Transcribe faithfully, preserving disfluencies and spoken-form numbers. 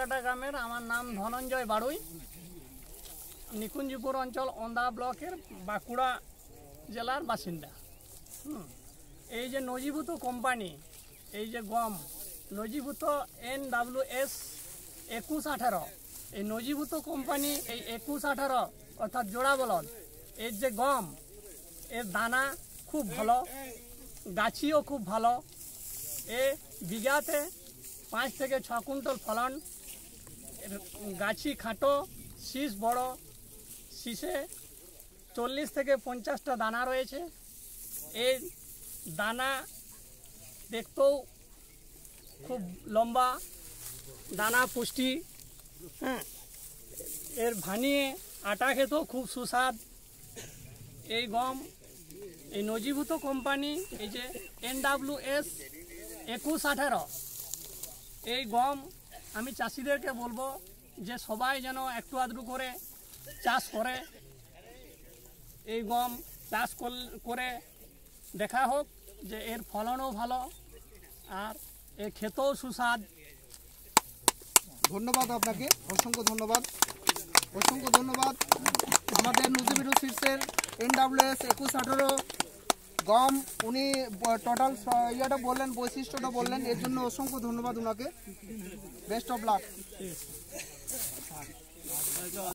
कुआकाटा ग्रामेर आमार नाम धनंजय बाड़ुई निकुंजपुर अंचल ओंदा ब्लकेर बाँकुड़ा जेलार बासिंदा। এই যে নজিভূত কোম্পানি এই যে গম নজিভূত এন ডাব্লিউ এস একুশ আঠারো এই নজিভূত কোম্পানি এই একুশ আঠারো অর্থাৎ জোড়া বলদ এর যে গম এর দানা খুব ভালো, গাছিও খুব ভালো। এ বিঘাতে পাঁচ থেকে ছ কুইন্টাল ফলন, গাছি খাটো, শীষ বড়, শীষে চল্লিশ থেকে পঞ্চাশটা দানা রয়েছে। এর দানা দেখতেও খুব লম্বা, দানা পুষ্টি, হ্যাঁ এর ভানিয়ে আটা খেতেও খুব সুস্বাদ। এই গম এই নজিভূত কোম্পানি এই যে এন ডাব্লিউ এস একুশ আঠারো এই গম আমি চাষিদেরকে বলবো যে সবাই যেন একটু আধটু করে চাষ করে। এই গম চাষ করে দেখা হোক যে এর ফলনও ভালো আর এর খেতেও সুস্বাদ। ধন্যবাদ আপনাকে, অসংখ্য ধন্যবাদ, অসংখ্য ধন্যবাদ। আমাদের নজিবিরু শীর্ষের এন ডাব্লিউ এস একুশ আঠারো গম উনি টোটাল ইয়েটা বললেন, বৈশিষ্ট্যটা বললেন, এর জন্য অসংখ্য ধন্যবাদ ওনাকে। Best of lakh.